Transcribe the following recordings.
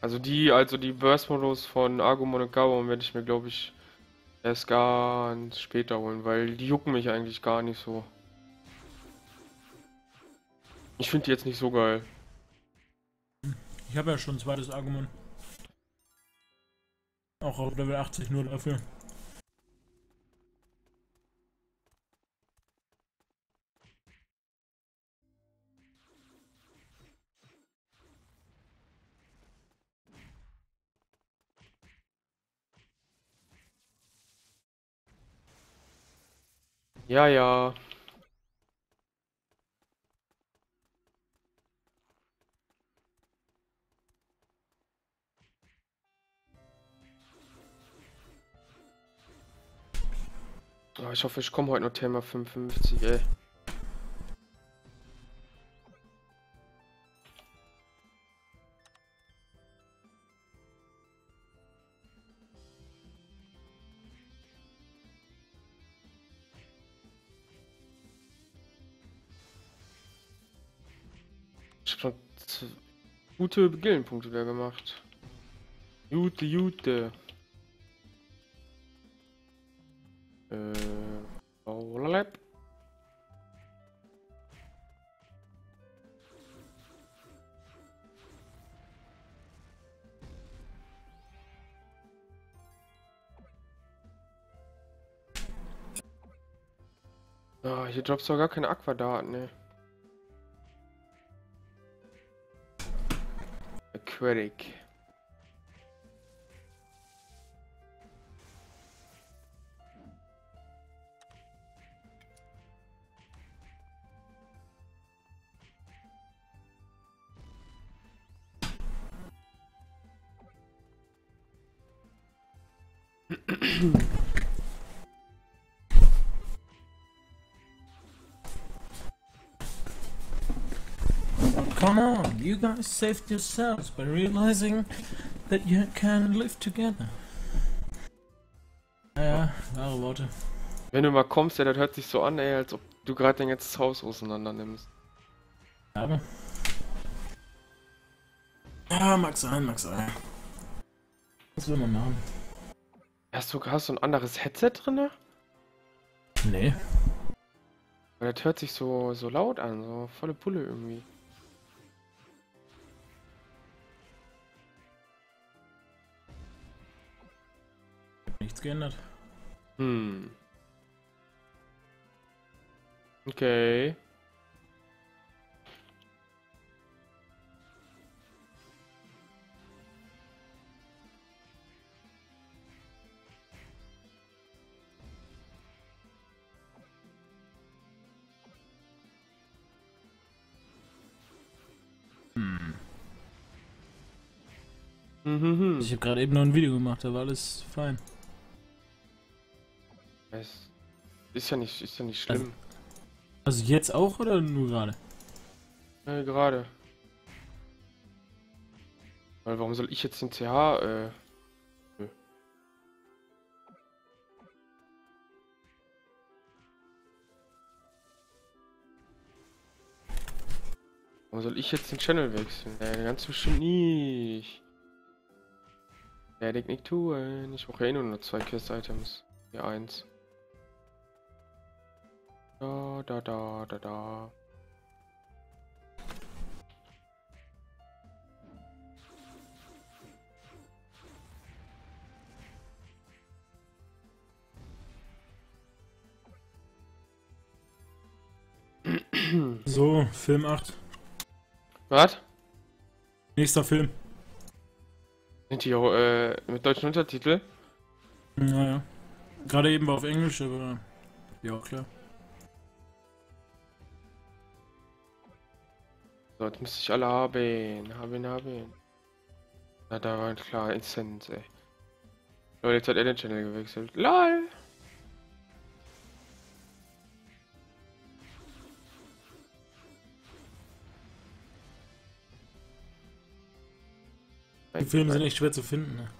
Also die Burst-Modus von Agumon und Gabumon werde ich mir, glaube ich, erst ganz später holen, weil die jucken mich eigentlich gar nicht so. Ich finde die jetzt nicht so geil. Ich habe ja schon ein zweites Argument. Auch auf Level 80 nur dafür. Ja, ja. Oh, ich hoffe, ich komme heute noch Thema 55, ey. Ich habe schon gute Gildenpunkte wieder gemacht. Gute, gute. Lalap. Ah, hier droppst du gar keine Aquadaten, ne. Aquatic. Come on, you guys saved yourselves by realizing that you can live together. Ja, wahre Worte. Wenn du mal kommst, ja, das hört sich so an, ey, als ob du gerade dein ganzes Haus auseinander nimmst. Aber. Ja, mag sein, mag sein. Was will man machen? Hast du ein anderes Headset drinne? Nee. Weil das hört sich so laut an, so volle Pulle irgendwie. Nichts geändert. Hm. Okay. Ich Mhm. habe gerade eben noch ein Video gemacht, da war alles fein. Es ist ja nicht Also, schlimm. also jetzt auch oder nur gerade? Gerade. Weil warum soll ich jetzt den CH, nö. Warum soll ich jetzt den Channel wechseln? Ganz bestimmt nicht. Werde ich nicht tun. Ich brauche ja eh nur 2 Quest-Items. Hier eins. Da. So, Film 8. Was? Nächster Film. Sind die auch, mit deutschen Untertitel? Naja. Gerade eben war auf Englisch, aber. Ja, klar. So, jetzt müsste ich alle haben. Na, da war klar, Instant, ey. Leute, jetzt hat er den Channel gewechselt. LOL! Die Filme sind echt schwer zu finden, ne?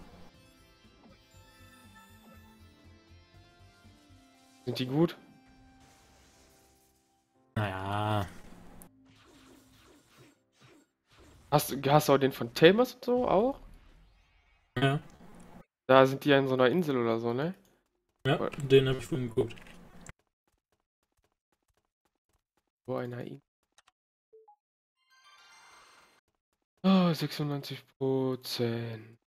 Sind die gut? Naja. Hast du auch den von Tamers und so auch? Ja, Da sind die ja in so einer Insel oder so, ne? ja, den habe ich vorhin geguckt. Wo einer Insel. Ah, 96%.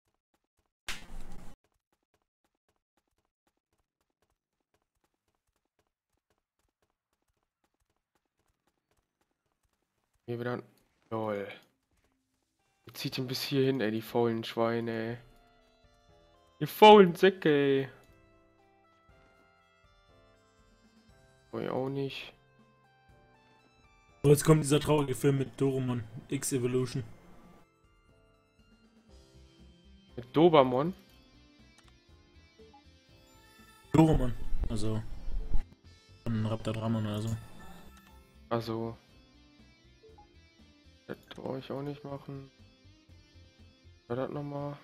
Hier wieder. Lol. Jetzt zieht ihn bis hierhin, ey, die faulen Schweine, ey. Die faulen Säcke, ey. Oh, ich auch nicht. So, jetzt kommt dieser traurige Film mit Doremon X Evolution. Mit Dobermon. Doremon, also von Raptadramon oder so. Also. Das brauche ich auch nicht machen. Was war das nochmal?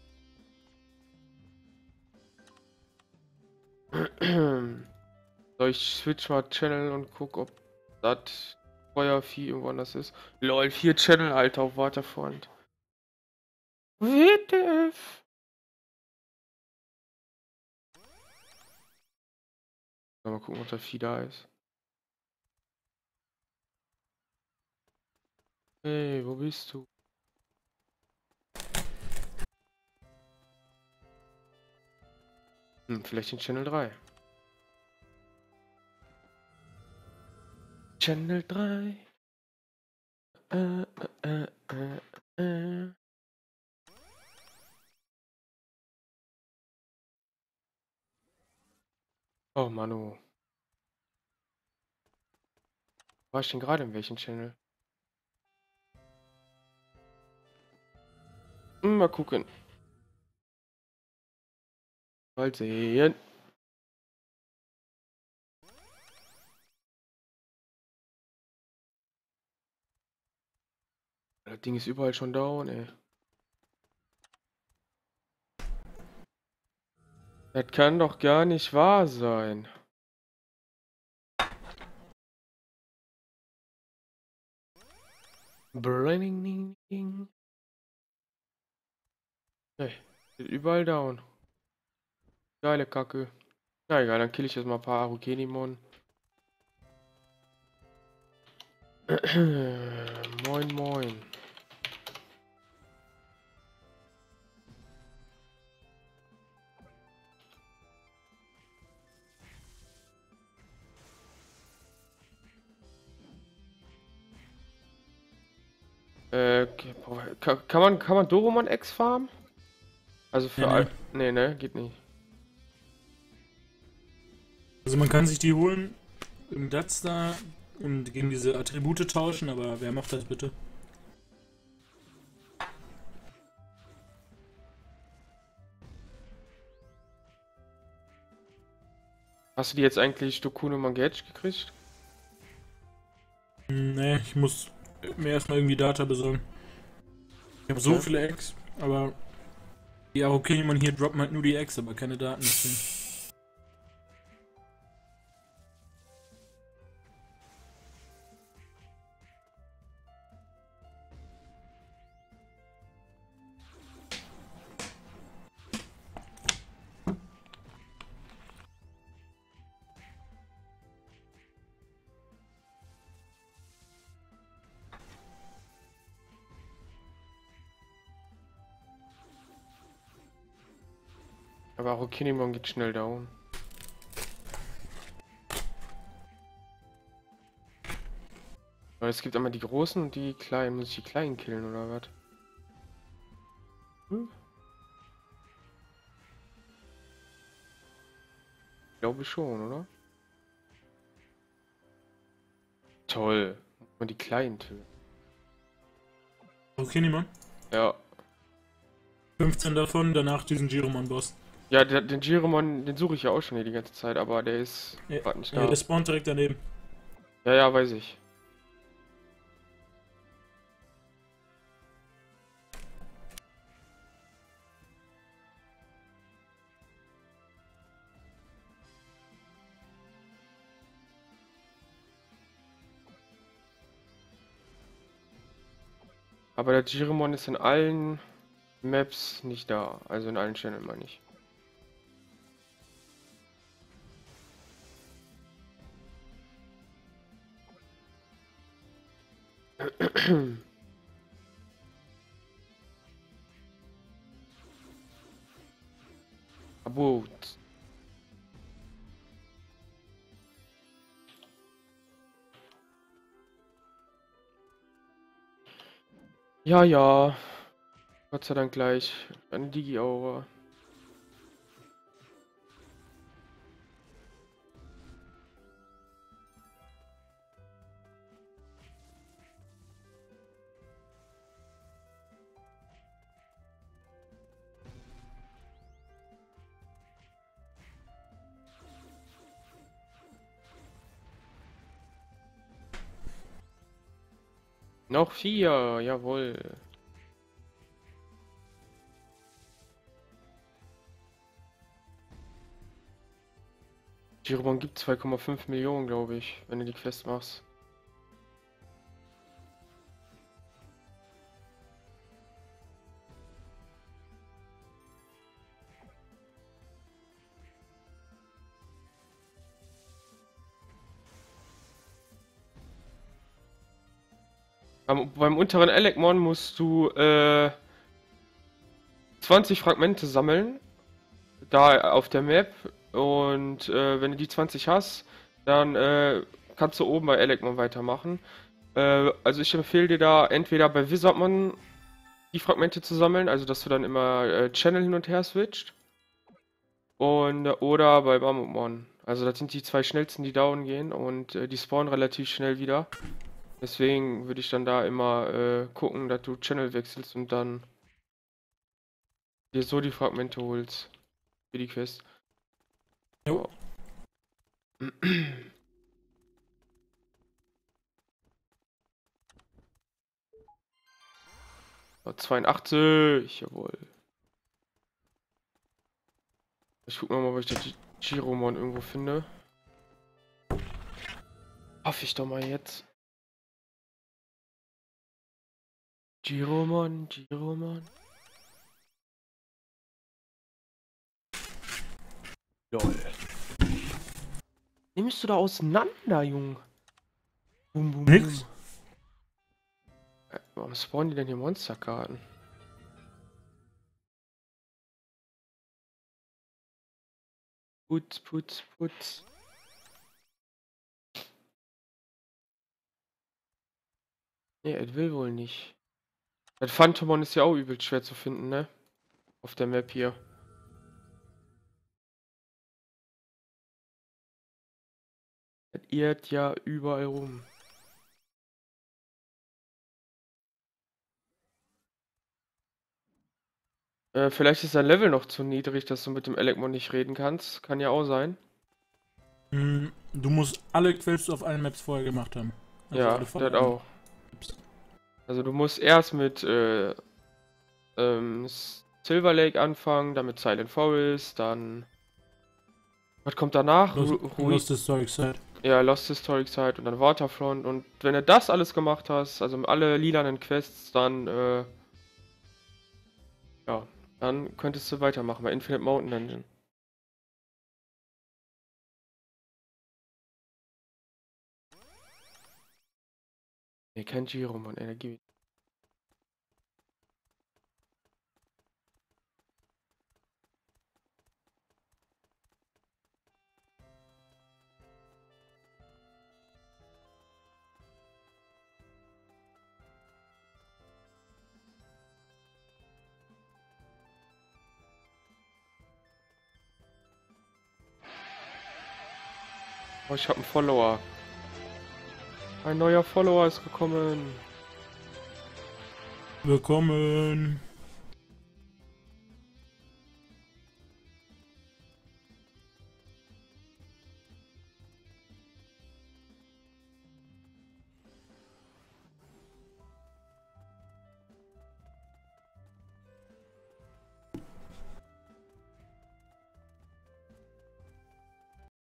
So, ich switch mal Channel und guck, ob das Feuervieh irgendwo anders ist. Lol, 4 Channel, Alter, auf Waterfront. WTF? Mal gucken, ob das Vieh da ist. Hey, wo bist du? Vielleicht in Channel 3. Channel 3. Äh, äh, äh. Oh, Manu. War ich denn gerade in welchem Channel? Mal gucken. Mal sehen. Das Ding ist überall schon down, ey. Das kann doch gar nicht wahr sein. Braining. Hey, steht überall down. Geile Kacke. Na egal, dann kill ich jetzt mal ein paar Arukenimon. Moin, moin. Kann man Doromon X farmen? Also für Nee, nee. all. Nee, ne, geht nicht. Also man kann sich die holen im Dats da und gegen diese Attribute tauschen, aber wer macht das bitte? Hast du die jetzt eigentlich Dokune Mangage gekriegt? Nee, ich muss mir erstmal irgendwie Data besorgen. Ich habe so Okay. viele Eggs, aber die Arukenimon hier droppen halt nur die Eggs, aber keine Daten deswegen. Aber Arukenimon geht schnell down. Weil es gibt einmal die großen und die kleinen. Muss ich die kleinen killen oder was? Glaube schon, oder? Toll. Muss man die kleinen töten. Arukenimon? Ja. 15 davon, danach diesen Giromon-Boss. Ja, den Giromon, den suche ich ja auch schon hier die ganze Zeit, aber der ist Ja, gerade nicht ja, da. der spawnt direkt daneben. Ja, ja, weiß ich. Aber der Giromon ist in allen Maps nicht da. Also in allen Channel meine ich. Abort. Ja, ja. Gott sei Dank gleich. Eine Digi-Aura. Noch 4, jawohl. Girobon gibt 2,5 Millionen, glaube ich, wenn du die Quest machst. Beim unteren Elekmon musst du 20 Fragmente sammeln, da auf der Map. Und wenn du die 20 hast, dann kannst du oben bei Elekmon weitermachen. Also ich empfehle dir da entweder bei Wizardmon die Fragmente zu sammeln, also dass du dann immer Channel hin und her switcht. Und oder bei Mammutmon. Also das sind die zwei schnellsten, die down gehen und die spawnen relativ schnell wieder. Deswegen würde ich dann da immer gucken, dass du Channel wechselst und dann dir so die Fragmente holst für die Quest. Jo. Oh, 82, jawohl. Ich guck mal, ob ich den Giromon irgendwo finde. Hoffe ich doch mal jetzt. Giromon, Giromon. Lol. Nimmst du da auseinander, Junge? Bum, bum, Nix. bum. Warum spawnen die denn hier Monsterkarten? Putz, putz, putz. Nee, er will wohl nicht. Das Phantomon ist ja auch übel schwer zu finden, ne? Auf der Map hier. Das irrt ja überall rum. Vielleicht ist dein Level noch zu niedrig, dass du mit dem Elekmon nicht reden kannst. Kann ja auch sein. Du musst alle Quests auf allen Maps vorher gemacht haben. Also Ja, alle das vorher auch. Also du musst erst mit Silver Lake anfangen, dann mit Silent Forest, dann... Was kommt danach? Lost Historic Site. Ja, Lost Historic Site und dann Waterfront. Und wenn du das alles gemacht hast, also alle lilanen Quests, dann ja, dann könntest du weitermachen bei Infinite Mountain Dungeon. Ne, kein Giromon, Energie. Oh, ich habe einen Follower. Ein neuer Follower ist gekommen. Willkommen.